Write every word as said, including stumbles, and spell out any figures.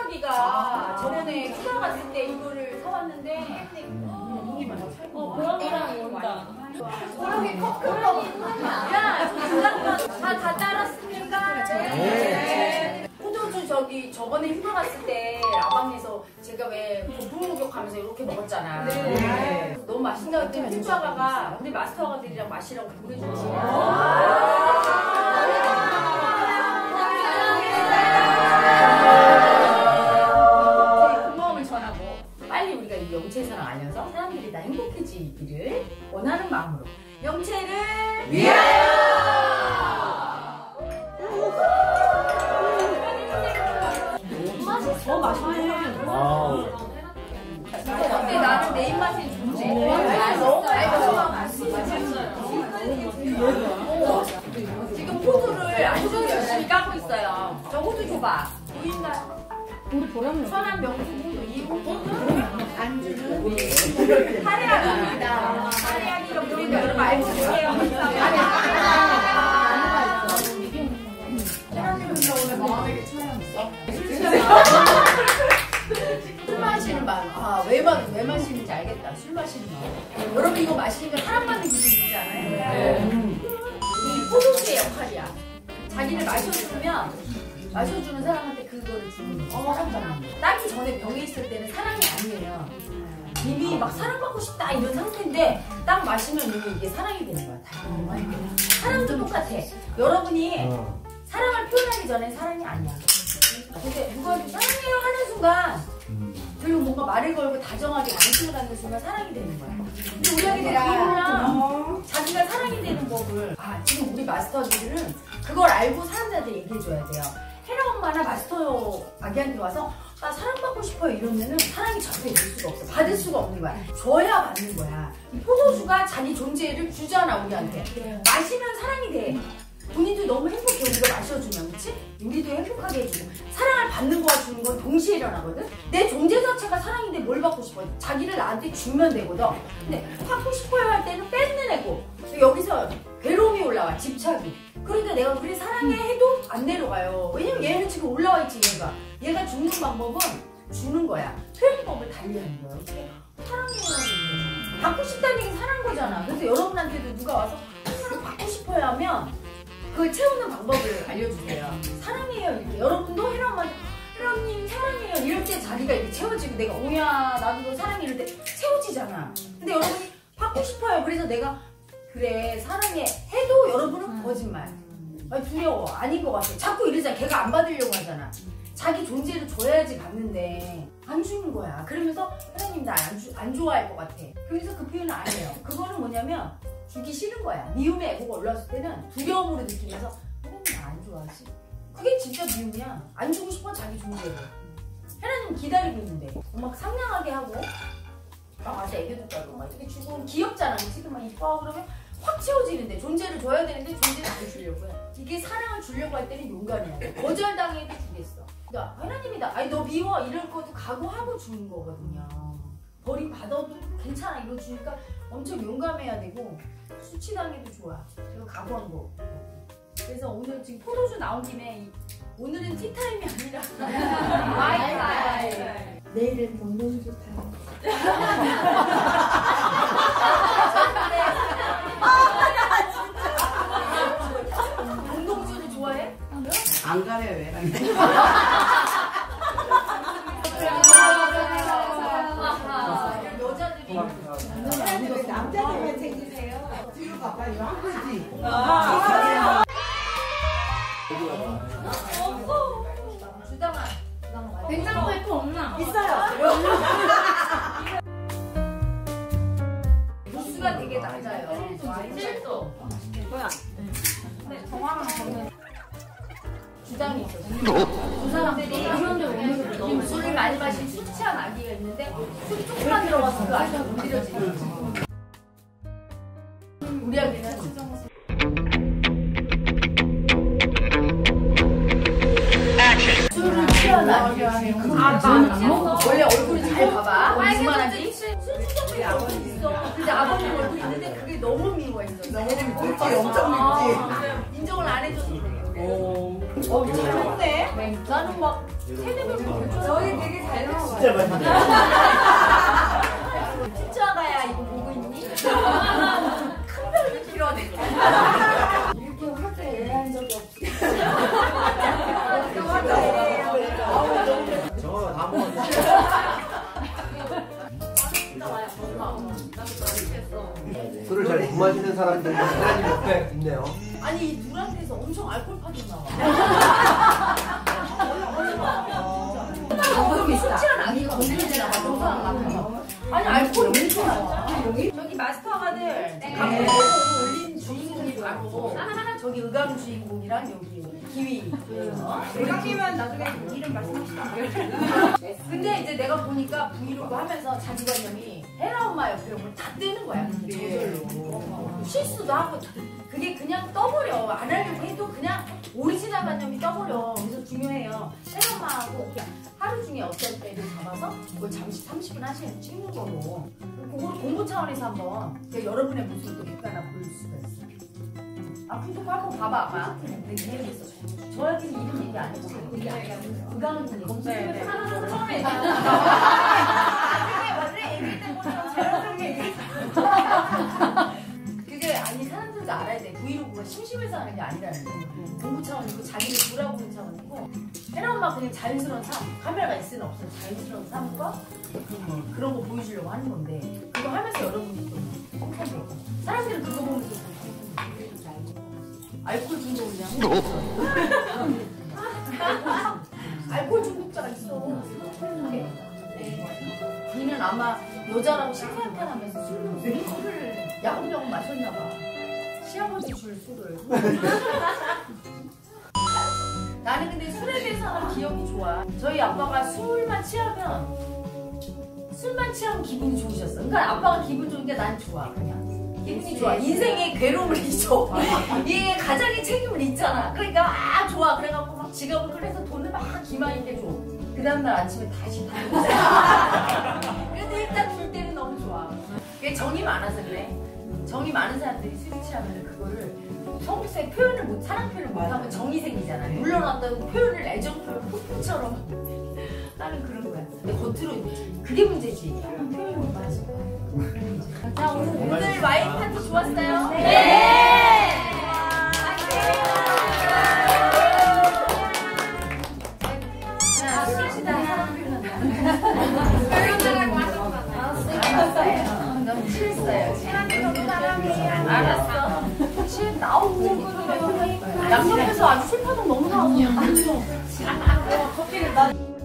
수아기가 저번에 휴가 갔을 때 이거를 사왔는데 어 보람이랑 온다. 보람이 커크로 야 다다 따랐습니까? 네. 포도주 저기 저번에 휴가 갔을 때 라방에서 제가 왜 고풍 목욕하면서 이렇게 먹었잖아. 네. 너무 맛있다고 했더니 투자가가 우리 마스터가들이랑 마시라고 보내주시네. 영채사랑 알려서 사람들이 다 행복해지기를 원하는 마음으로 영채를 위하여! 맛이 더 맛있네. 근데 나는 내 입맛이 좋지. 너무 맛있어요. 지금 호두를 아주 열심히 까고 있어요. 저 호두 줘봐. 보인가요? 우리 보람이 선한 명품 호두. 이 호두 안주는 카레약입니다. 카레약이 우리 여러분 알고 계세요. 사장님은 오늘 마음에게 차였어. 술 마시는 마음. 아, 왜, 마, 왜 마시는지 알겠다. 술 마시는 마음. 여러분 이거 마시니까 사랑받는 기분 있잖아요. 네. 이 포도주의 역할이야. 자기를 마셔주면 마셔주는 사람한테 그거를 주는 거. 따기 전에 병에 있을 때는 사랑이 아니에요. 이미 막 사랑받고 싶다 이런 상태인데 딱 마시면 이미 이게 사랑이 되는 거야. 사랑도 똑같아. 여러분이 사랑을 표현하기 전에 사랑이 아니야. 근데 누구한테 사랑해요 하는 순간 그리고 뭔가 말을 걸고 다정하게 안심을 갖는 순간 사랑이 되는 거야. 근데 우리 아기들이 몰라. 자기가 사랑이 되는 법을. 아, 지금 우리 마스터들은 그걸 알고 사람들한테 얘기해줘야 돼요. 혜라 엄마나 마스터 아기한테 와서 나 사랑받고 싶어요 이러면은 사랑이 절대 줄 수가 없어. 받을 수가 없는 거야. 줘야 받는 거야. 이 포도주가 자기 존재를 주잖아 우리한테. 마시면 사랑이 돼. 본인도 너무 행복해. 우리가 마셔주면. 그치? 우리도 행복하게 해주고. 사랑을 받는 거와 주는 건 동시에 일어나거든. 내 존재 자체가 사랑인데 뭘 받고 싶어. 자기를 나한테 주면 되거든. 근데 받고 싶어요 할 때는 뺏는 애고 여기서 괴로움이 올라와. 집착이. 그런데 내가 그래 사랑해 해도 안 내려가요. 왜냐면 얘는 지금 올라와 있지. 얘가 얘가 주는 방법은 주는 거야. 표현법을 달리하는 거야. 어떻게 사랑해요. 받고 싶다는 게 사랑한 거잖아. 그래서 여러분한테도 누가 와서 사랑 받고 싶어요 하면 그걸 채우는 방법을 알려주세요. 사랑해요 이렇게. 여러분도 혜라 엄마한테 혜라님 사랑해요 이럴 때 자기가 이렇게 채워지고 내가 오야 나도 너 사랑해 이럴 때 채워지잖아. 근데 여러분이 받고 싶어요. 그래서 내가 그래 사랑해 해도 여러분은 거짓말. 아니, 두려워. 아닌 것 같아. 자꾸 이러잖아. 걔가 안 받으려고 하잖아. 자기 존재를 줘야지 받는데 안 주는 거야. 그러면서 혜라님 나 안 안 좋아할 것 같아. 그래서 그 표현을 안 해요. 그거는 뭐냐면 주기 싫은 거야. 미움의 애고가 올라왔을 때는 두려움으로 느끼면서 혜라님 나 안 좋아하지? 그게 진짜 미움이야. 안 주고 싶어 자기 존재를. 혜라님 기다리고 있는데 막 상냥하게 하고 막 와서 애교도 따고 막 이렇게 주고 귀엽잖아. 지금 막 이뻐 그러면 확 채워지는데 존재를 줘야 되는데 존재를 안 주려고 해. 이게 사랑을 주려고 할 때는 용감해야 돼. 거절당해도 주겠어. 그러니까 하나님이다. 아니 너 미워 이럴 것도 각오하고 주는 거거든요. 버림받아도 괜찮아 이거 주니까 엄청 용감해야 되고 수치당해도 좋아. 이거 각오한 거. 그래서 오늘 지금 포도주 나온 김에 이, 오늘은 티타임이 아니라 와이파이. 내일은 동동주 타임. 동동주를 좋아해? 안 가려 왜? 여자들이 남자들만 챙기세요. 뒤로 가봐요. 한 거지. 주당아, 냉장고 파이프 없나? 있어요. 도수가 되게 낮아요. 칠 도. 뭐야? 네, 정화랑 저는 주장이 있어요. 두 사람들이 너무 술을 많이 마신 술 취한 아기가 있는데 술이 조금만 들어가서 그 아기가 못 일어지는 거지. 우리 아기는 술을 취한 아기가 원래 얼굴이 잘 봐봐. 얼마나지? 술 주정이 얼굴이 있어. 근데 아버님 얼굴이 있는데 그게 너무 미워했어. 너무 밉지, 엄청 밉지. 인정을 안 해줘서 그래요. 어, 잘했네. 나는 막 세네 명 결정. 너희 되게 잘 나와. 진짜 맛있네. 진짜가야 이거 보고 있니? 큰 별을 길어내. 이렇게 화제 애한 적이 없어. 정화가 다 먹었네. 술을 잘 못 마시는 사람들이 사람이 옆에 있네요. 아니 이 둘한테서 엄청 알코올 파졌나 봐. 그럼 숙취한 아기가 건드리지나 봐. 동서랑 같아서. 아니 알코올이 엄청 나와. 저기 마스터가들 갖고 올린 주인공이 바로 저기 의강 주인공이랑 여기 기위. 대강이면 나중에 이름 말씀합시다. 근데 이제 내가 보니까 브이로그 하면서 자기관념이 헤라 엄마 옆에 오면 다 뜨는 거야. 저절로. 실수도 하고 그게 그냥 떠버려. 안 하려고 해도 그냥 오리지널 관념이 떠버려. 그래서 중요해요. 헤라 엄마하고 하루 중에 어떤 때를 잡아서 그걸 잠시 삼십 분 하시면 찍는 거고 그걸 공부 차원에서 한번 여러분의 모습을 또 객관화 보일 수가 있어. 아, 그거 한번 봐봐, 아마. 내 이름이 있어. 저한테는 이름 얘기 안 했어. 이게 아니야. 의강은 얘기. 네. 하나는 처음에. 그게 원래 얘기 때문에 자연스럽게 얘기했어. 그게 아니, 사람들도 알아야 돼. 브이로그가 심심해서 하는 게 아니라는 거. 공부 차원이고 자기를 돌아보는 차원이고. 헤라 엄마 그냥 자연스러운 삶. 카메라가 있으나 없으나 자연스러운 삶과 그 그런 거 보여주려고 하는 건데. 그거 하면서 여러분이 또 성공해요. 사람들은 그거 보면서 알코올 중독이냐? 알코올 중독자가 있어. 니는 아마 여자라고 신세한탄하면서 술을 술을 야금야금 마셨나 봐. 시아버지 줄 술을. 나는 근데 술에 대해서는 기억이 좋아. 저희 아빠가 술만 취하면 술만 취하면 기분이 좋으셨어. 그러니까 아빠가 기분 좋은 게 난 좋아 그냥. 기분이 좋아. 인생의 괴로움을 잊어. 이게 가장의 책임을 잊잖아. 그러니까 아 좋아. 그래갖고 막 지갑을 그래서 돈을 막 기만있게 줘. 그 다음날 아침에 다시 다 근데 일단 줄 때는 너무 좋아. 그게 정이 많아서 그래. 정이 많은 사람들이 술이 취하면 그거를 성격에 표현을 못, 사랑 표현을 못하면 정이 생기잖아. 물러났다고 표현을 애정 표현, 푸푸처럼. 나는 그런 거야. 근데 겉으로 그게 문제지. 표현을 못하지. 자, 오늘, 오늘 와인 파티 좋았어요? 네! 자, 술시다 사랑 표현한다. 알았어요. 넌 취했어요. 취한테 너무 사랑해. 알았어. 취해 나오고 그래. 양옆에서 아주 술파동 너무 나오고. 커피를 나.